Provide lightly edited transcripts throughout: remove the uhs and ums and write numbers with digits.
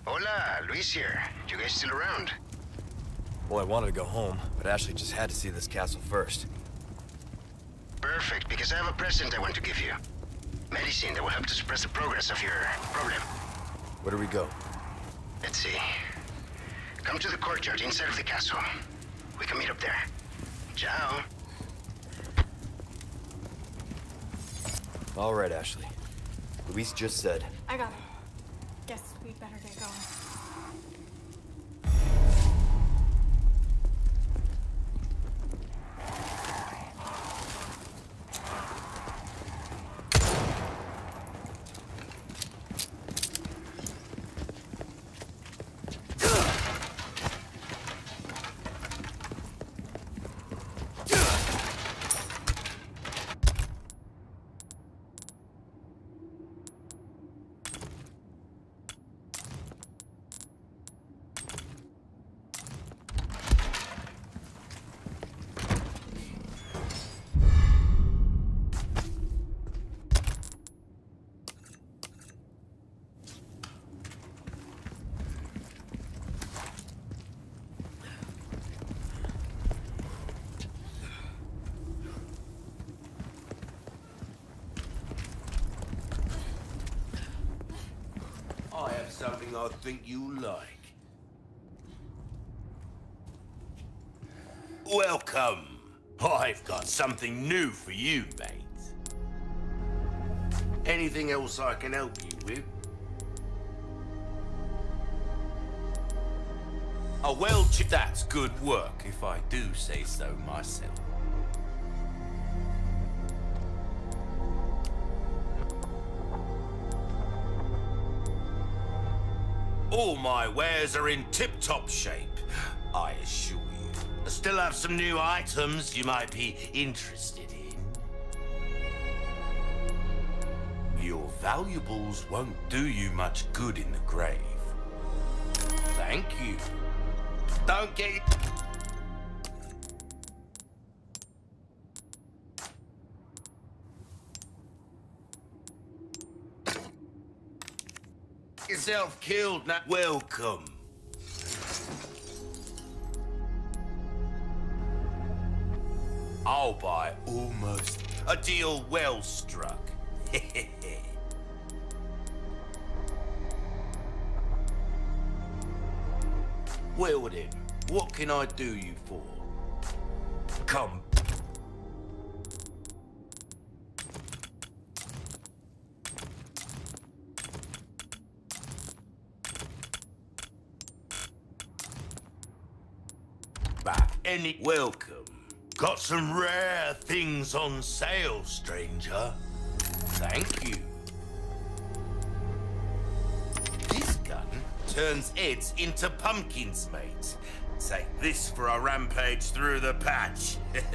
Hola, Luis here. You guys still around? Well, I wanted to go home, but Ashley just had to see this castle first. Perfect, because I have a present I want to give you. Medicine that will help to suppress the progress of your problem. Where do we go? Let's see. Come to the courtyard inside of the castle. We can meet up there. Ciao. All right, Ashley. Luis just said. I got it. Guess we'd better get going. I have something I think you like. Welcome. I've got something new for you, mate. Anything else I can help you with? Oh, well, that's good work, if I do say so myself. All my wares are in tip-top shape, I assure you. I still have some new items you might be interested in. Your valuables won't do you much good in the grave. Thank you. Don't get... yourself killed, now welcome. I'll buy almost a deal well struck. Well then, what can I do you for? Come. Any welcome. Got some rare things on sale, stranger. Thank you. This gun turns heads into pumpkins, mate. Take this for a rampage through the patch.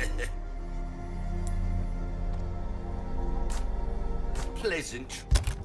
Pleasant.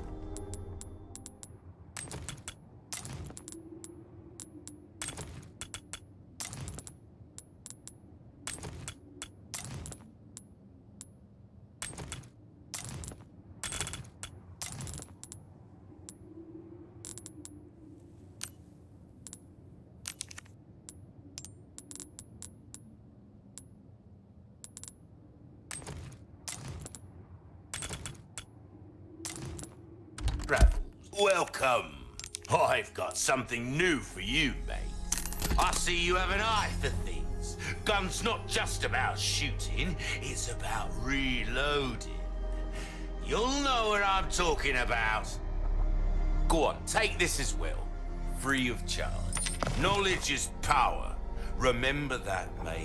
Welcome. I've got something new for you, mate. I see you have an eye for things. Gun's not just about shooting, it's about reloading. You'll know what I'm talking about. Go on, take this as well. Free of charge. Knowledge is power. Remember that, mate.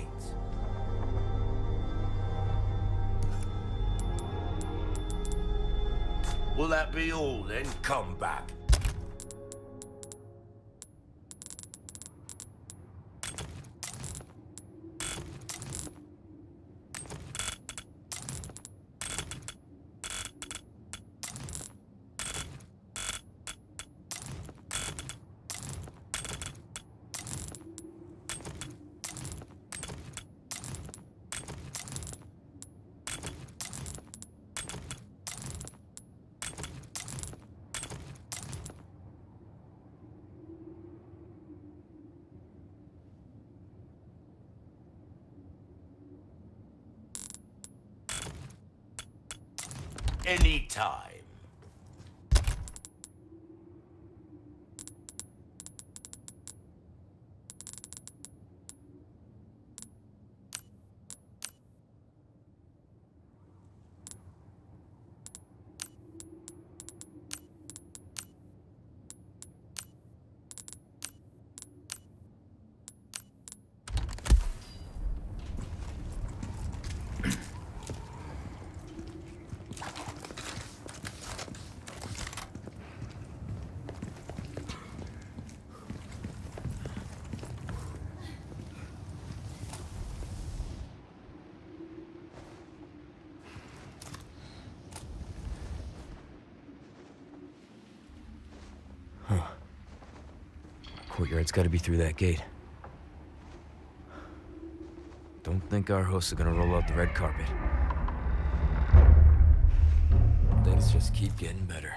Will that be all then? Come back. any time. Courtyard's gotta be through that gate. Don't think our hosts are gonna roll out the red carpet. Things just keep getting better.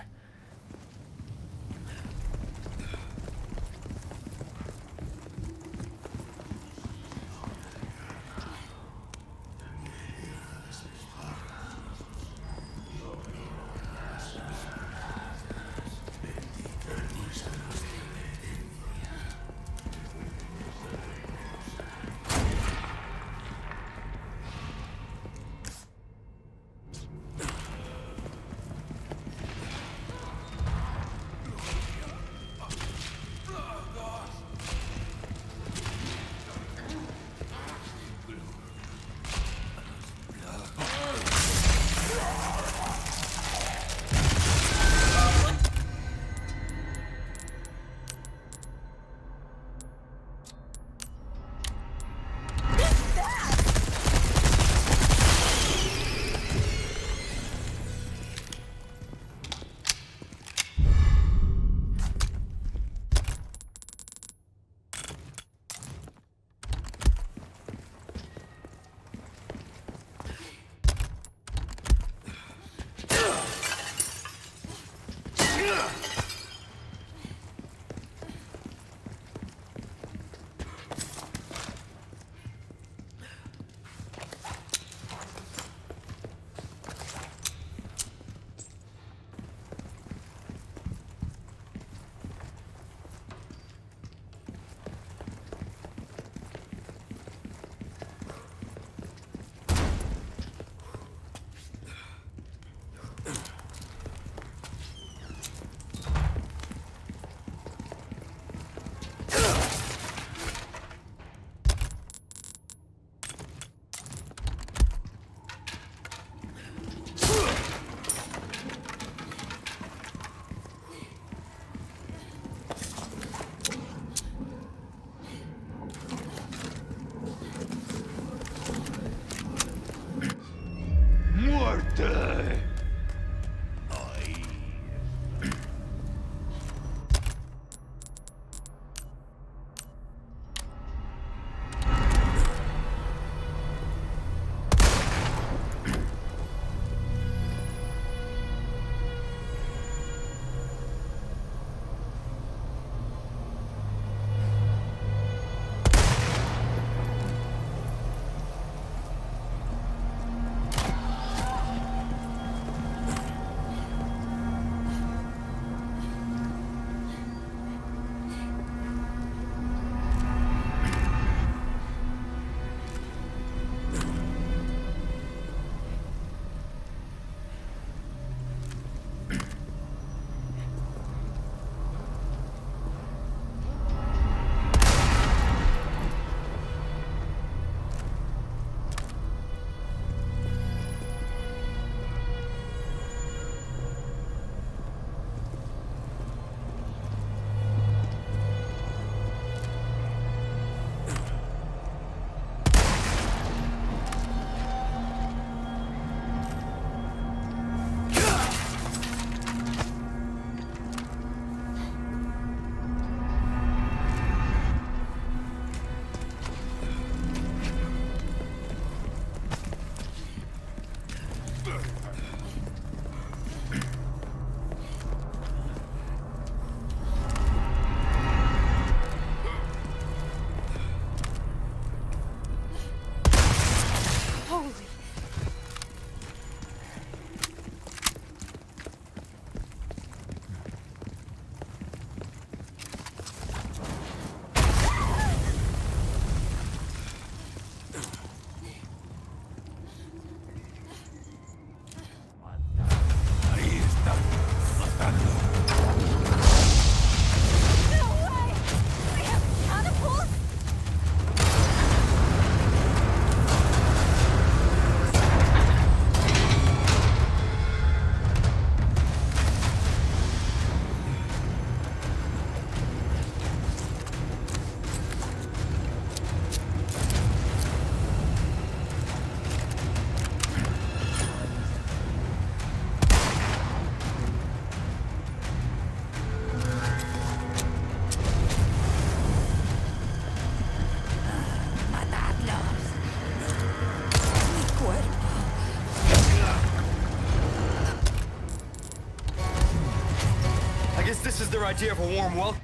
Guess this is their idea of a warm welcome.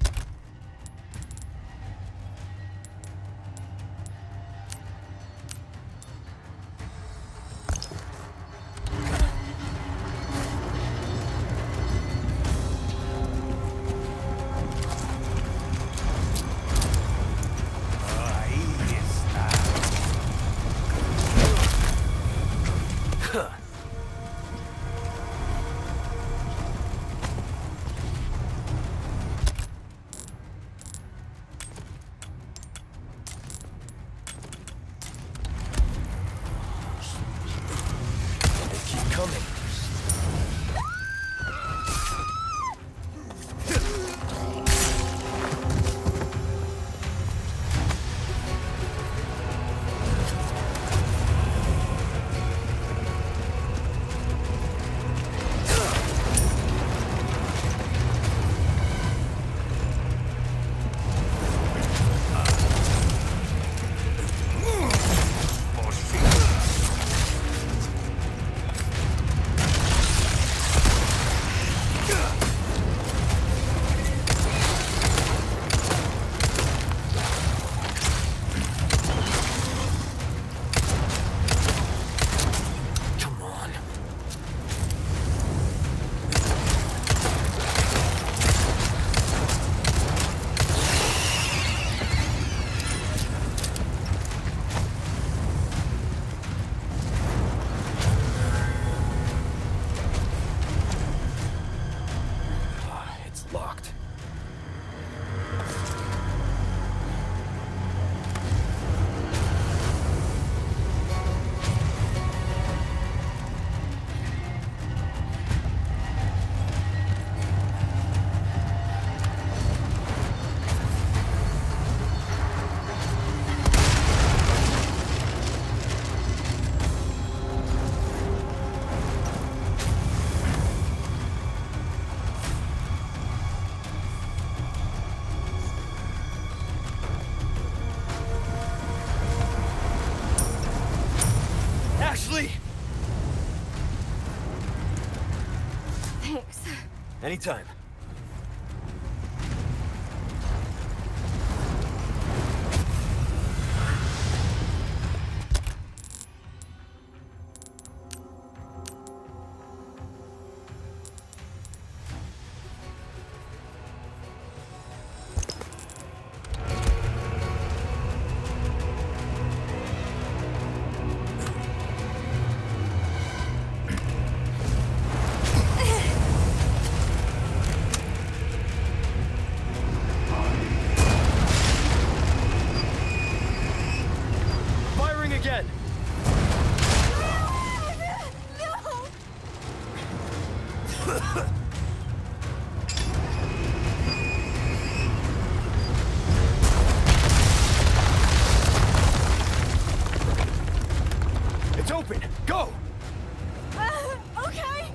Thanks. Anytime. Again. It's open. Go. Okay.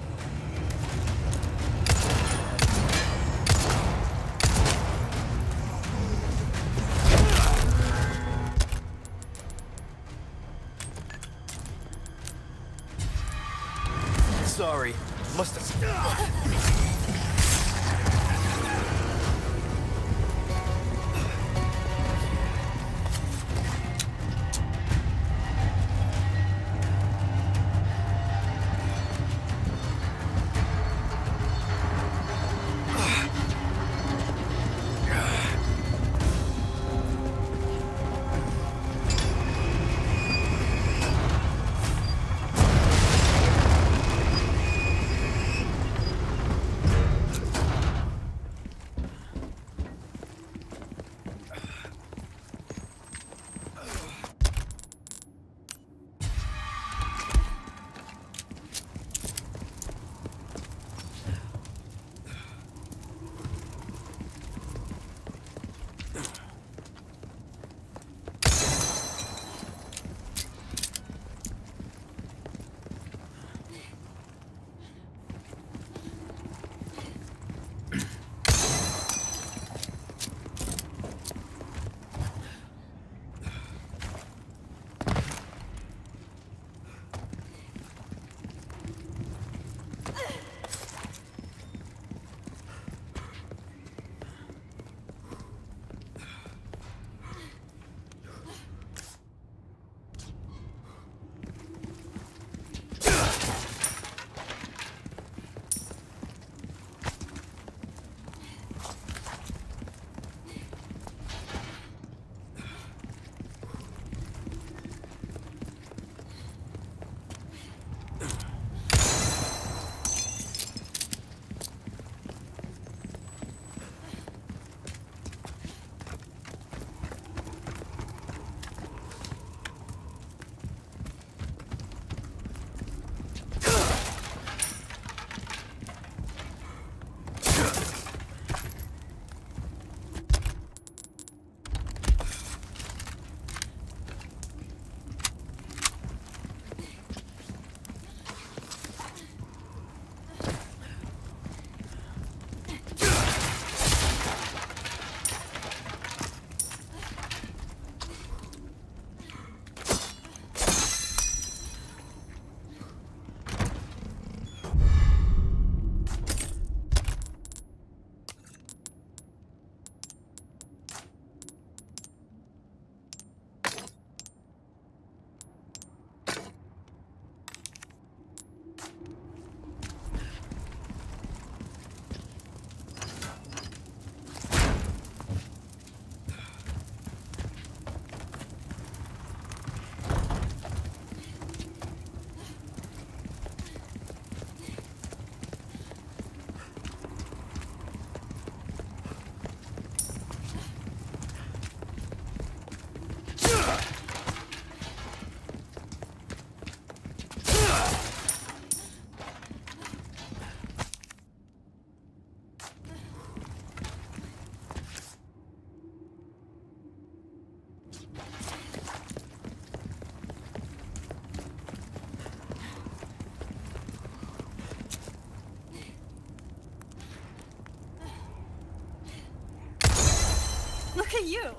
Sorry. Must have... Look at you!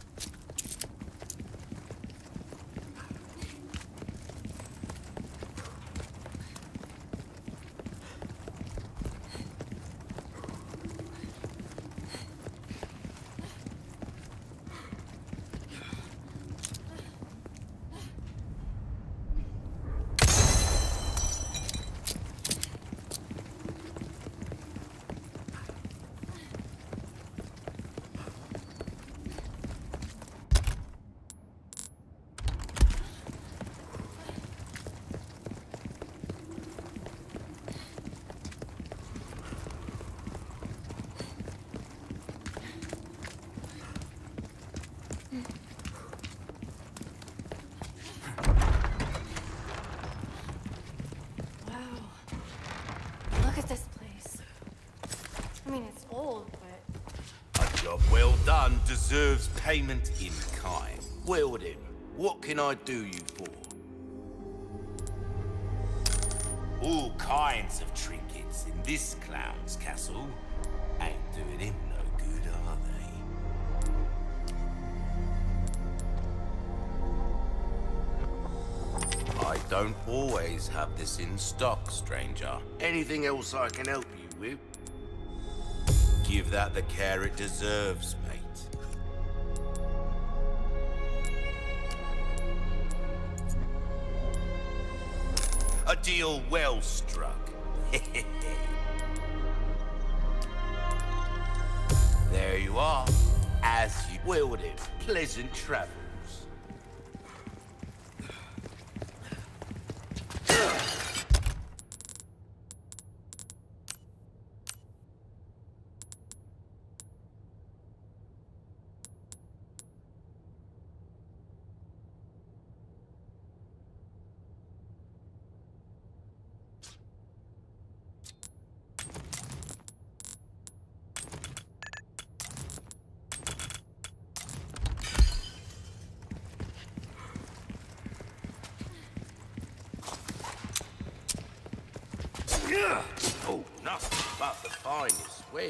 Well done deserves payment in kind. Well then, what can I do you for? All kinds of trinkets in this clown's castle. Ain't doing him no good, are they? I don't always have this in stock, stranger. Anything else I can help you with? Give that the care it deserves, mate. A deal well struck. There you are. As you willed it. Pleasant travels. Oh, nothing but the finest wares.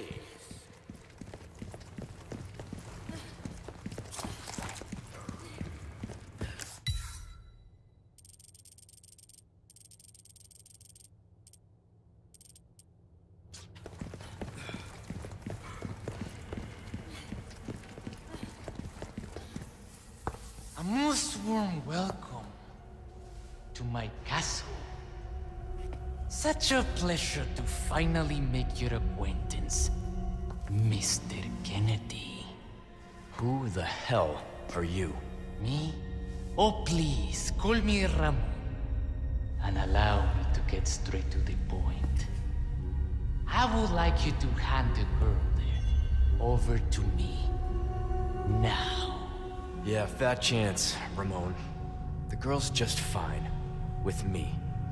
A most warm welcome to my castle. Such a pleasure to finally make your acquaintance, Mr. Kennedy. Who the hell are you? Me? Oh, please, call me Ramon. And allow me to get straight to the point. I would like you to hand the girl there over to me. Now. Yeah, fat chance, Ramon. The girl's just fine. With me.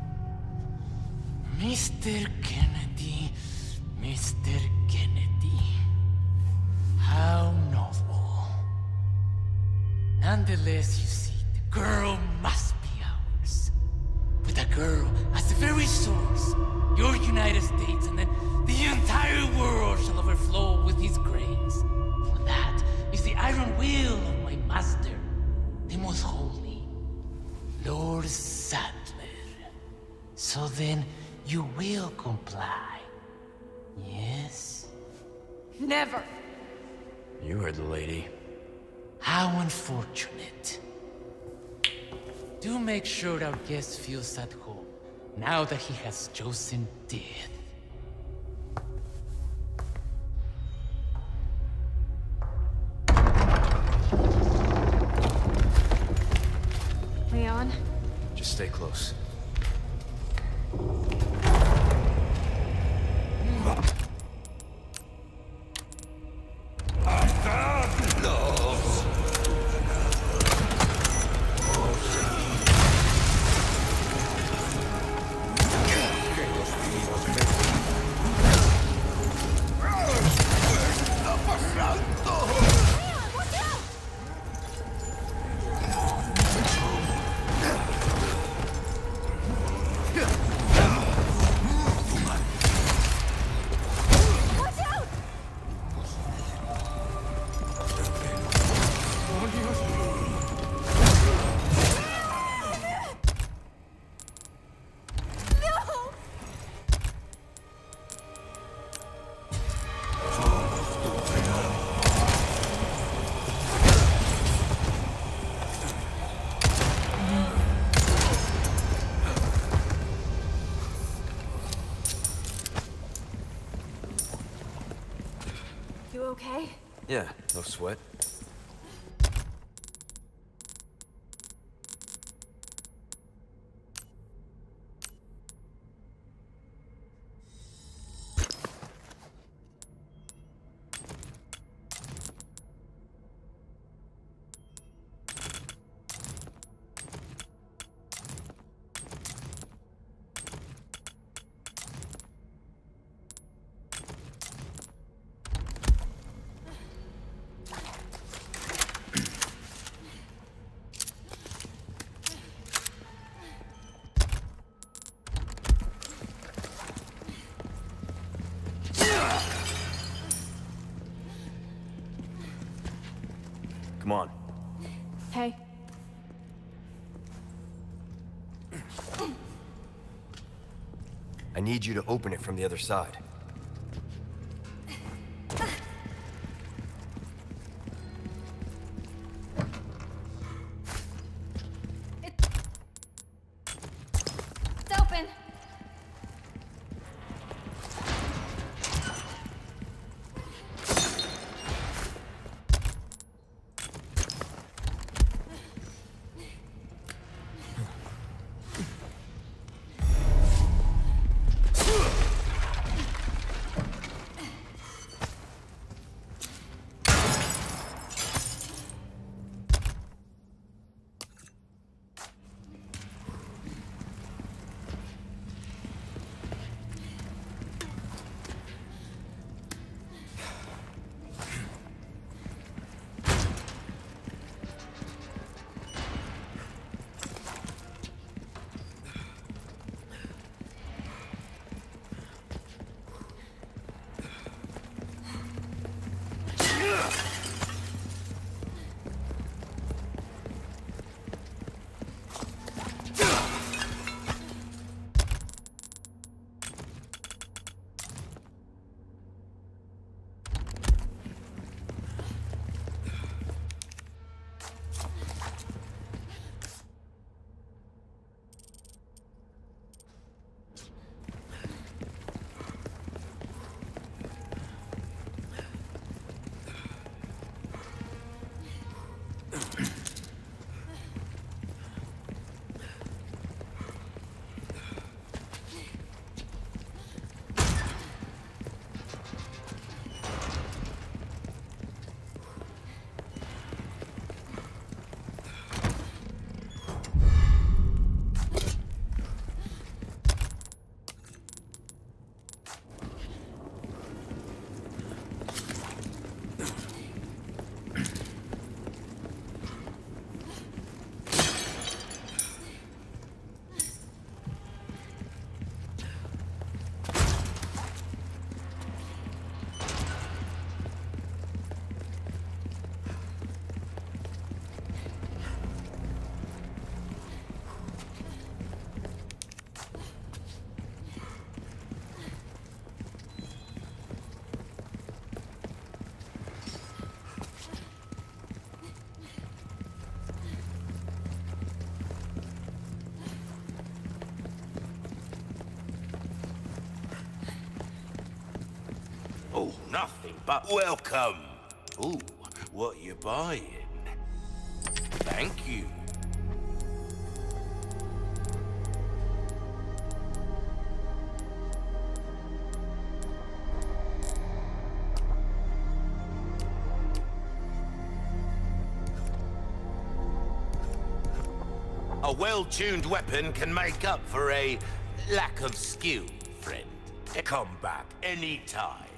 Mr. Kennedy, Mr. Kennedy. How novel. Nonetheless, you see, the girl must be ours. With a girl as the very source, your United States and then the entire world shall So then, you will comply. Yes? Never. You heard the lady. How unfortunate. Do make sure our guest feels at home, now that he has chosen death. Leon? Just stay close. You okay? Yeah, no sweat. Come on. Hey. I need you to open it from the other side. It's open. nothing but welcome. Ooh, what you buying? Thank you. A well-tuned weapon can make up for a lack of skill, friend. Come back anytime.